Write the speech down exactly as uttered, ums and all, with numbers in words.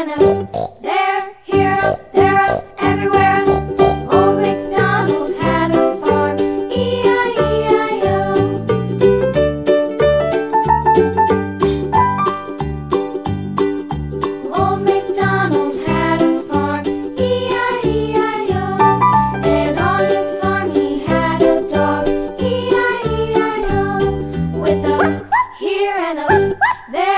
and a there, here, up, there, up, everywhere. Old MacDonald had a farm, E I E I O. Old MacDonald had a farm, E I E I O. And on his farm he had a dog, E I E I O. With a here and a there.